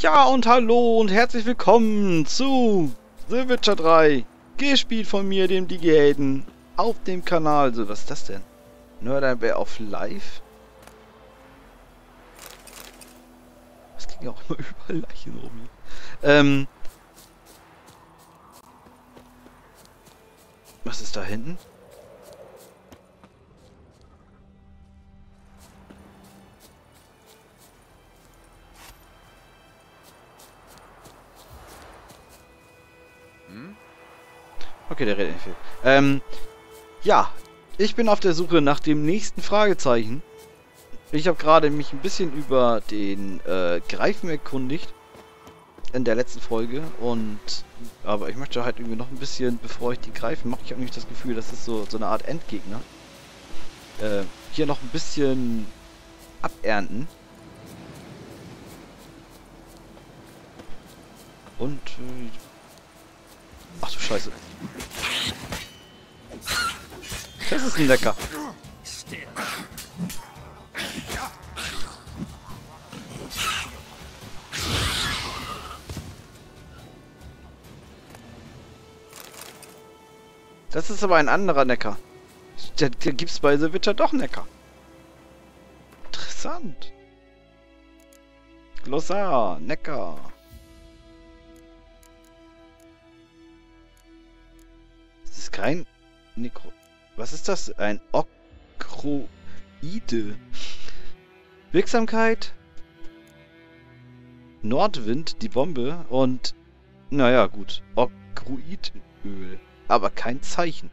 Ja und hallo und herzlich willkommen zu The Witcher 3, gespielt von mir, dem Digihaden, auf dem Kanal. So, was ist das denn? Nerdabär auf Live? Was kriegen auch immer überall Leichen rum hier? Was ist da hinten? Okay, der redet nicht viel. Ja, ich bin auf der Suche nach dem nächsten Fragezeichen. Ich habe gerade mich ein bisschen über den Greifen erkundigt in der letzten Folge aber ich möchte halt irgendwie noch ein bisschen, bevor ich die greifen mache, ich habe nämlich das Gefühl, das ist so eine Art Endgegner. Hier noch ein bisschen abernten. Und ach du Scheiße. Das ist ein Lecker. Das ist aber ein anderer Neckar. Da gibt's bei The Witcher doch Neckar. Interessant. Glossar, Neckar. Das ist kein Nekro... Was ist das? Ein Okroide. Wirksamkeit. Nordwind, die Bombe und... Naja, gut. Okroidöl. Aber kein Zeichen.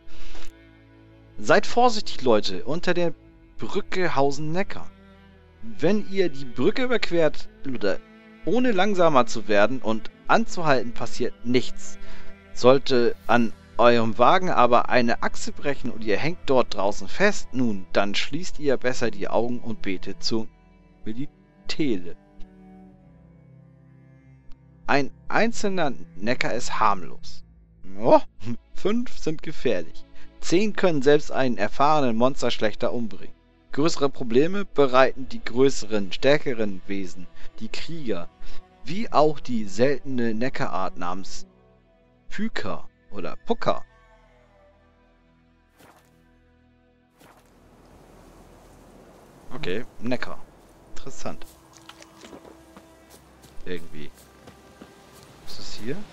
Seid vorsichtig, Leute. Unter der Brücke hausen Neckar. Wenn ihr die Brücke überquert, oder ohne langsamer zu werden und anzuhalten, passiert nichts. Sollte an eurem Wagen aber eine Achse brechen und ihr hängt dort draußen fest, nun, dann schließt ihr besser die Augen und betet zur Militele. Ein einzelner Neckar ist harmlos. Oh, 5 sind gefährlich. 10 können selbst einen erfahrenen Monster schlechter umbringen. Größere Probleme bereiten die größeren, stärkeren Wesen, die Krieger, wie auch die seltene Neckarart namens Pyka oder Puka. Okay, Neckar. Interessant. Irgendwie. Was ist das hier?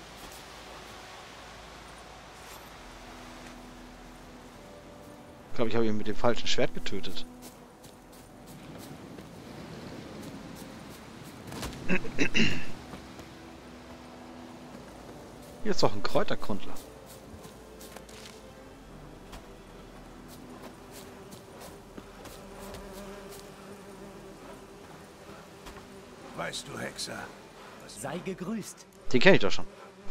Ich glaube, ich habe ihn mit dem falschen Schwert getötet. Hier ist doch ein Kräuterkundler. Weißt du, Hexer? Sei gegrüßt. Den kenne ich doch schon.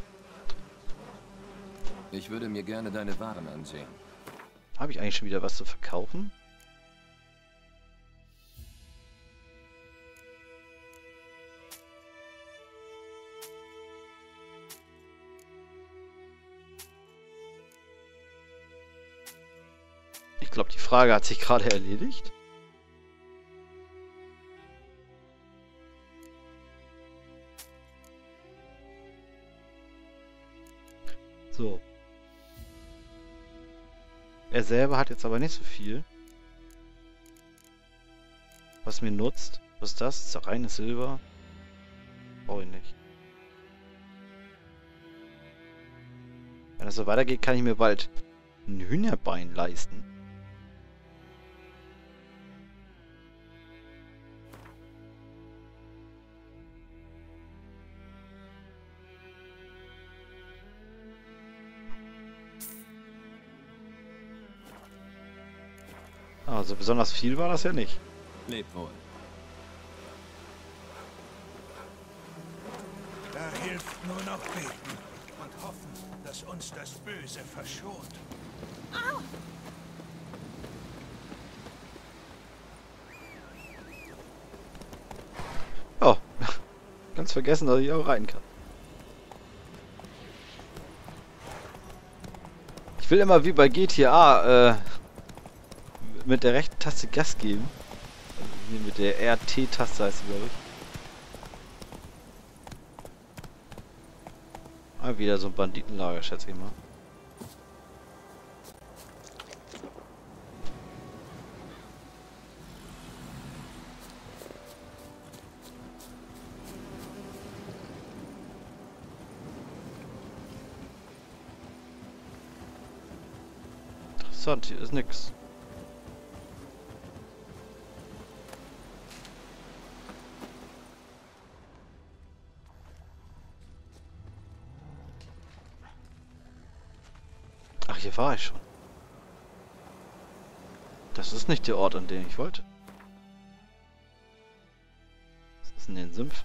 Ich würde mir gerne deine Waren ansehen. Habe ich eigentlich schon wieder was zu verkaufen? Ich glaube, die Frage hat sich gerade erledigt. So. Er selber hat jetzt aber nicht so viel. Was mir nutzt. Was ist das? Das ist reines Silber. Brauche ich nicht. Wenn das so weitergeht, kann ich mir bald ein Hühnerbein leisten. Also besonders viel war das ja nicht. Leb wohl. Da hilft nur noch beten und hoffen, dass uns das Böse verschont. Oh, ganz vergessen, dass ich auch rein kann. Ich will immer wie bei GTA mit der rechten Taste Gas geben. Hier mit der RT-Taste heißt sie, glaube ich. Mal wieder so ein Banditenlager, schätze ich mal. Interessant, hier ist nix. Ach, hier war ich schon. Das ist nicht der Ort, an den ich wollte. Was ist denn den Sümpf?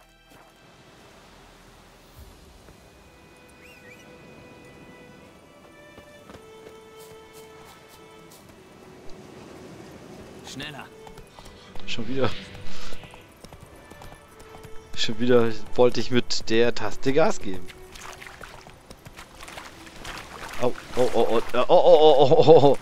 Schneller. Schon wieder. Schon wieder wollte ich mit der Taste Gas geben. Oh, oh, oh, oh, oh, oh, oh, oh, oh.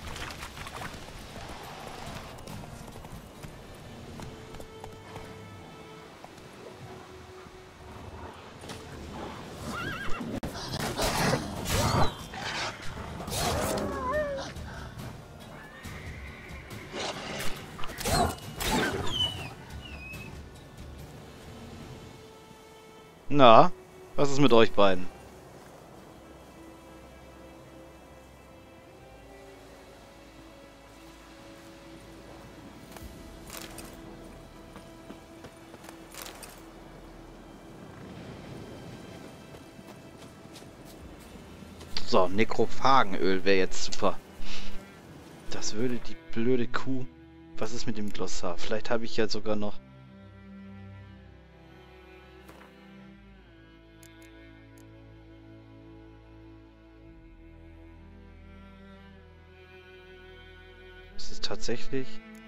Na, was ist mit euch beiden? So, Nekrophagenöl wäre jetzt super. Das würde die blöde Kuh... Was ist mit dem Glossar? Vielleicht habe ich ja sogar noch... Es ist tatsächlich...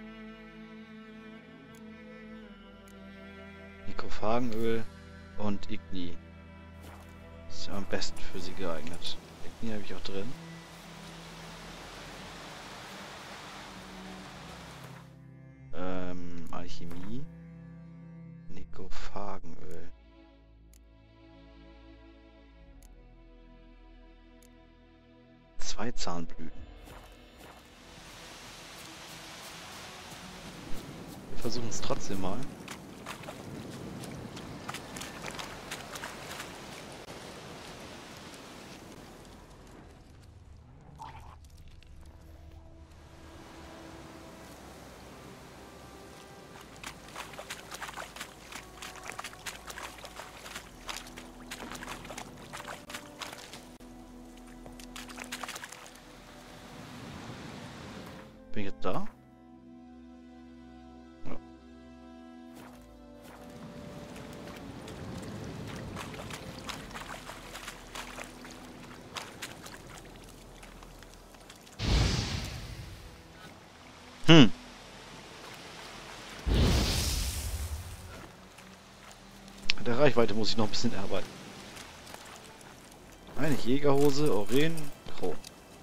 Nekrophagenöl und Igni. Ist ja am besten für sie geeignet. Igni habe ich auch drin. Alchemie. Nekrophagenöl. Zwei Zahnblüten. Wir versuchen es trotzdem mal. Bin ich jetzt da? Ja. An der Reichweite muss ich noch ein bisschen arbeiten. Eine Jägerhose, Oren, Kron.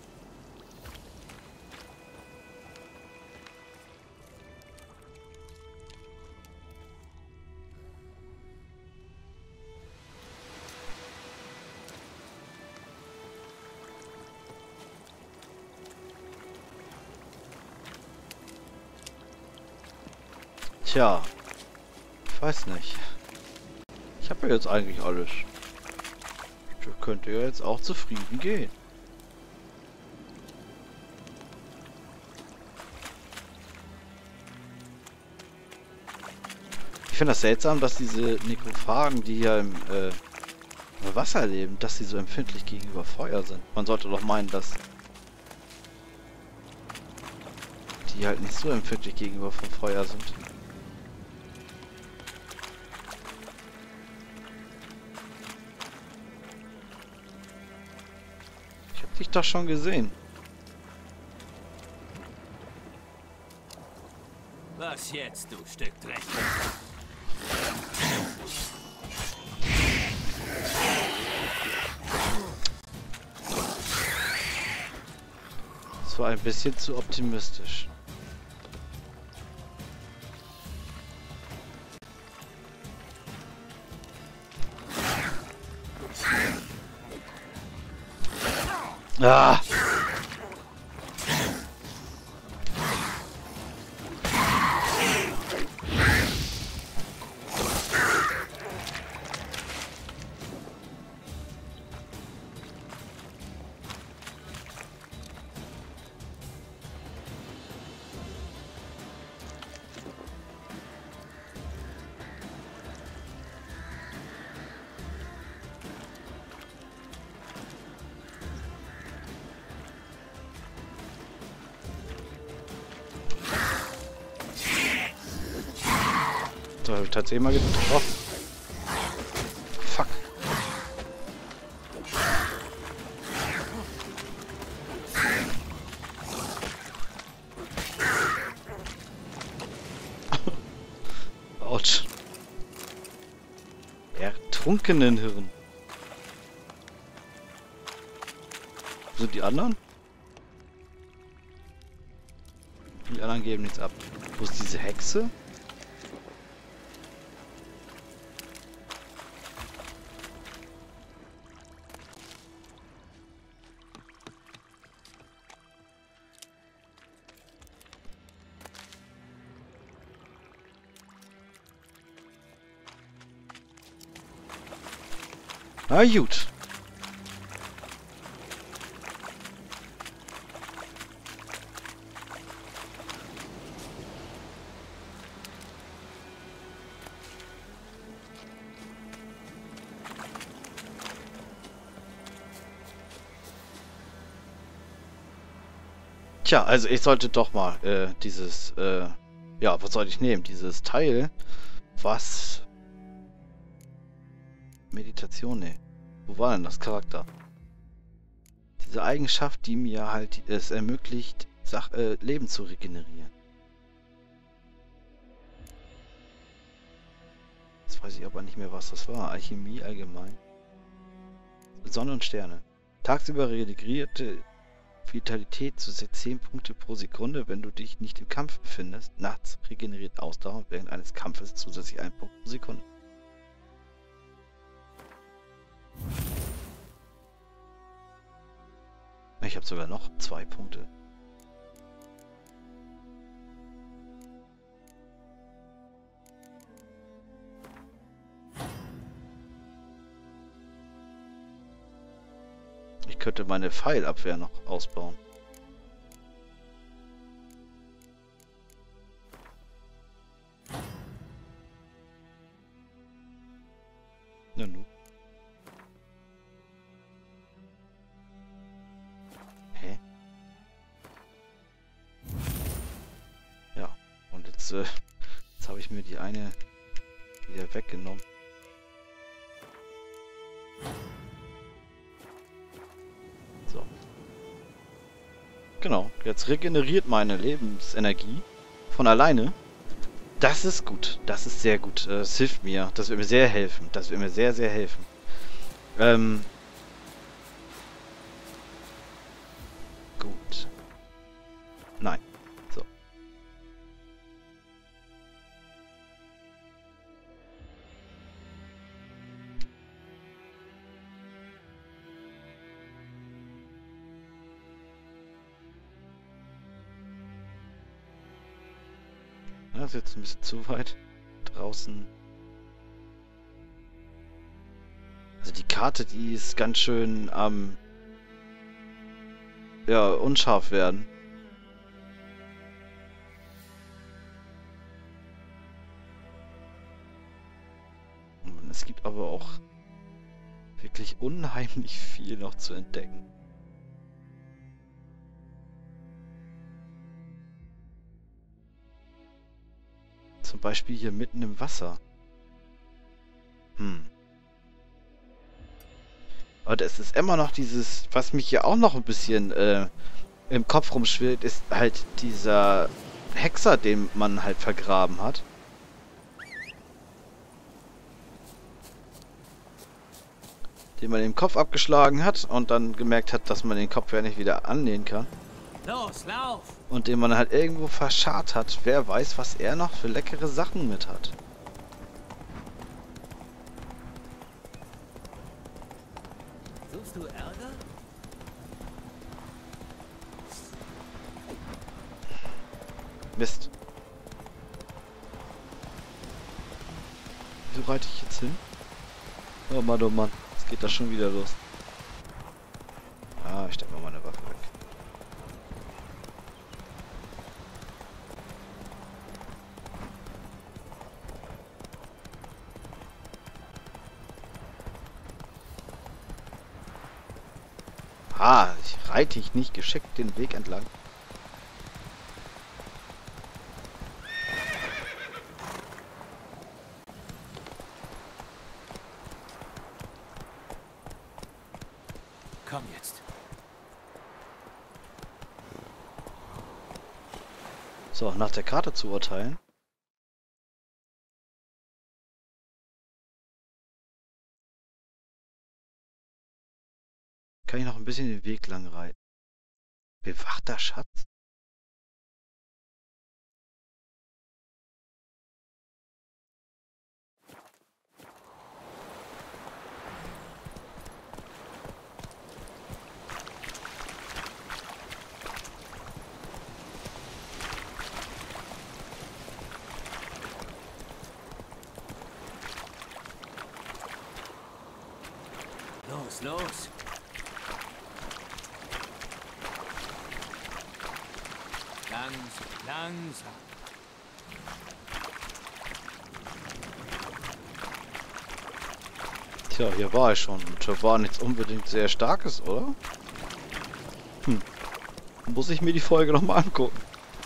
Tja, ich weiß nicht. Ich habe ja jetzt eigentlich alles. Ich könnte ja jetzt auch zufrieden gehen. Ich finde das seltsam, dass diese Nekrophagen, die hier im Wasser leben, dass sie so empfindlich gegenüber Feuer sind. Man sollte doch meinen, dass die halt nicht so empfindlich gegenüber vom Feuer sind. Ich hab dich doch schon gesehen. Was jetzt, du Stück Dreck? Das war ein bisschen zu optimistisch. Ah! So, habe ich tatsächlich mal getroffen. Fuck. Autsch. Ertrunkenen Hirn. Wo sind die anderen? Die anderen geben nichts ab. Wo ist diese Hexe? Na gut. Tja, also ich sollte doch mal dieses, ja, was soll ich nehmen? Dieses Teil, was... Meditation, ne. Wo war denn das Charakter? Diese Eigenschaft, die mir halt es ermöglicht, Leben zu regenerieren. Jetzt weiß ich aber nicht mehr, was das war. Alchemie allgemein. Sonne und Sterne. Tagsüber regenerierte Vitalität zusätzlich 10 Punkte pro Sekunde, wenn du dich nicht im Kampf befindest. Nachts regeneriert Ausdauer während eines Kampfes zusätzlich 1 Punkt pro Sekunde. Ich habe sogar noch 2 Punkte. Ich könnte meine Pfeilabwehr noch ausbauen. Na nun. Hä? Ja, und jetzt habe ich mir die eine wieder weggenommen. So. Genau, jetzt regeneriert meine Lebensenergie von alleine. Das ist gut, das ist sehr gut. Das hilft mir, das wird mir sehr helfen. Das wird mir sehr, sehr helfen. Gut. Nein. So. Das ist jetzt ein bisschen zu weit draußen. Also die Karte, die ist ganz schön am ja, unscharf werden. Und es gibt aber auch wirklich unheimlich viel noch zu entdecken. Zum Beispiel hier mitten im Wasser. Aber es ist immer noch dieses, was mich hier auch noch ein bisschen im Kopf rumschwirrt, ist halt dieser Hexer, den man halt vergraben hat. Den man den Kopf abgeschlagen hat und dann gemerkt hat, dass man den Kopf ja nicht wieder annehmen kann. Los, lauf! Und den man halt irgendwo verscharrt hat. Wer weiß, was er noch für leckere Sachen mit hat. Suchst du Ärger? Mist. Wieso reite ich jetzt hin? Oh Mann. Jetzt geht das schon wieder los. Ah, ich stelle mal meine Waffe weg. Ah, reite ich nicht geschickt den Weg entlang. Komm jetzt. So, nach der Karte zu urteilen. Kann ich noch ein bisschen den Weg lang reiten. Bewachter Schatz? Los. Langsam. Tja, hier war ich schon. Und das war nichts unbedingt sehr Starkes, oder? Muss ich mir die Folge nochmal angucken.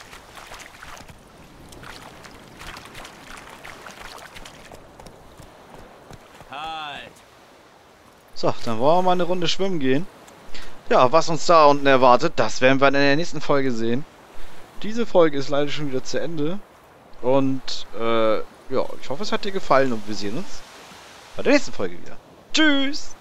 Halt. So, dann wollen wir mal eine Runde schwimmen gehen. Ja, was uns da unten erwartet, das werden wir in der nächsten Folge sehen. Diese Folge ist leider schon wieder zu Ende. Und, ja, ich hoffe, es hat dir gefallen und wir sehen uns bei der nächsten Folge wieder. Tschüss!